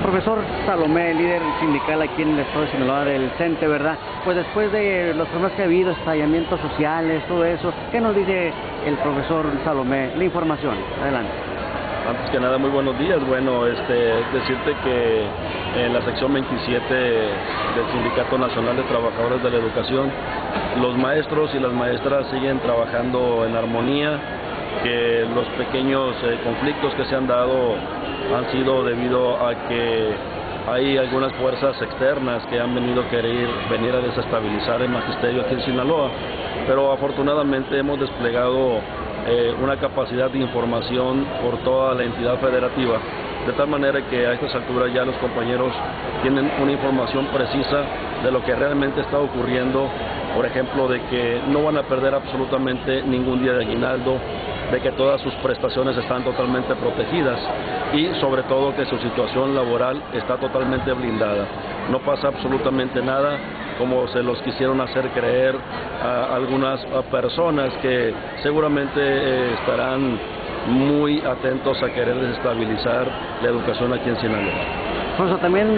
Profesor Salomé, líder sindical aquí en el estado de Sinaloa del CENTE, ¿verdad? Pues después de los problemas que ha habido, estallamientos sociales, todo eso, ¿qué nos dice el profesor Salomé? La información, adelante. Antes que nada, muy buenos días. Bueno, decirte que en la sección 27 del Sindicato Nacional de Trabajadores de la Educación, los maestros y las maestras siguen trabajando en armonía, que los pequeños conflictos que se han dado han sido debido a que hay algunas fuerzas externas que han venido a querer venir a desestabilizar el magisterio aquí en Sinaloa, pero afortunadamente hemos desplegado una capacidad de información por toda la entidad federativa, de tal manera que a estas alturas ya los compañeros tienen una información precisa de lo que realmente está ocurriendo, por ejemplo, de que no van a perder absolutamente ningún día de aguinaldo, de que todas sus prestaciones están totalmente protegidas y sobre todo que su situación laboral está totalmente blindada. No pasa absolutamente nada como se los quisieron hacer creer a algunas personas que seguramente estarán muy atentos a querer desestabilizar la educación aquí en Sinaloa. Por eso también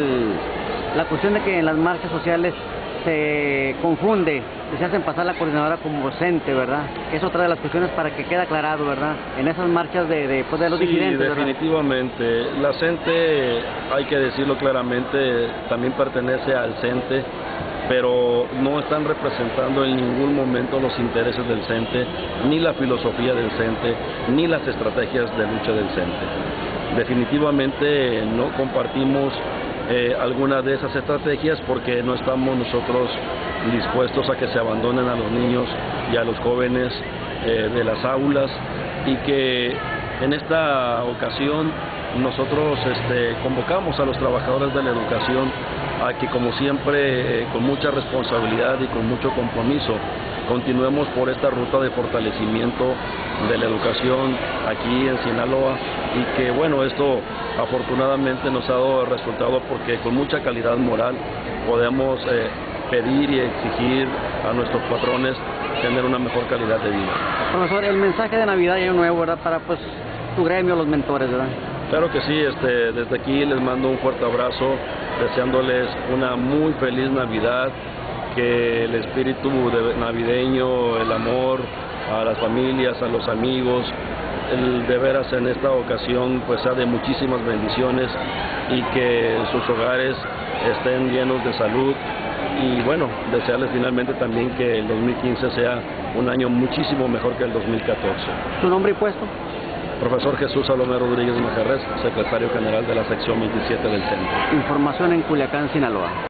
la cuestión de que en las marchas sociales se confunde y se hacen pasar la coordinadora como CENTE, ¿verdad? Es otra de las cuestiones para que quede aclarado, ¿verdad? En esas marchas de los disidentes, ¿verdad? Definitivamente. La CENTE, hay que decirlo claramente, también pertenece al CENTE, pero no están representando en ningún momento los intereses del CENTE, ni la filosofía del CENTE, ni las estrategias de lucha del CENTE. Definitivamente no compartimos alguna de esas estrategias porque no estamos nosotros dispuestos a que se abandonen a los niños y a los jóvenes de las aulas, y que en esta ocasión nosotros convocamos a los trabajadores de la educación a que, como siempre, con mucha responsabilidad y con mucho compromiso, continuemos por esta ruta de fortalecimiento de la educación aquí en Sinaloa, y que bueno, esto afortunadamente nos ha dado resultado porque con mucha calidad moral podemos pedir y exigir a nuestros patrones tener una mejor calidad de vida. Profesor, el mensaje de Navidad y Año Nuevo, ¿verdad? Para pues tu gremio, los mentores, ¿verdad? Claro que sí, desde aquí les mando un fuerte abrazo, deseándoles una muy feliz Navidad, que el espíritu navideño, el amor a las familias, a los amigos, de veras en esta ocasión pues sea de muchísimas bendiciones y que sus hogares estén llenos de salud, y bueno, desearles finalmente también que el 2015 sea un año muchísimo mejor que el 2014. ¿Su nombre y puesto? Profesor Jesús Salomé Rodríguez Majarrés, secretario general de la sección 27 del CENTE. Información en Culiacán, Sinaloa.